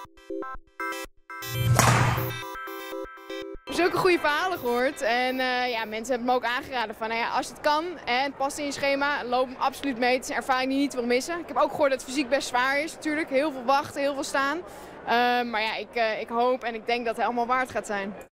Zulke goede verhalen gehoord en ja, mensen hebben me ook aangeraden van nou ja, als het kan en het past in je schema, loop hem absoluut mee. Het is een ervaring die je niet wil missen. Ik heb ook gehoord dat het fysiek best zwaar is natuurlijk, heel veel wachten, heel veel staan. Maar ja, ik hoop en ik denk dat het helemaal waard gaat zijn.